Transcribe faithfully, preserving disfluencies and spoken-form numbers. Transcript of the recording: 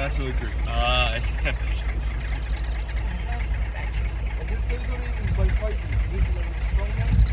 bachelor degree. Ah, I see. And this territory is by fighting. This is a strong one.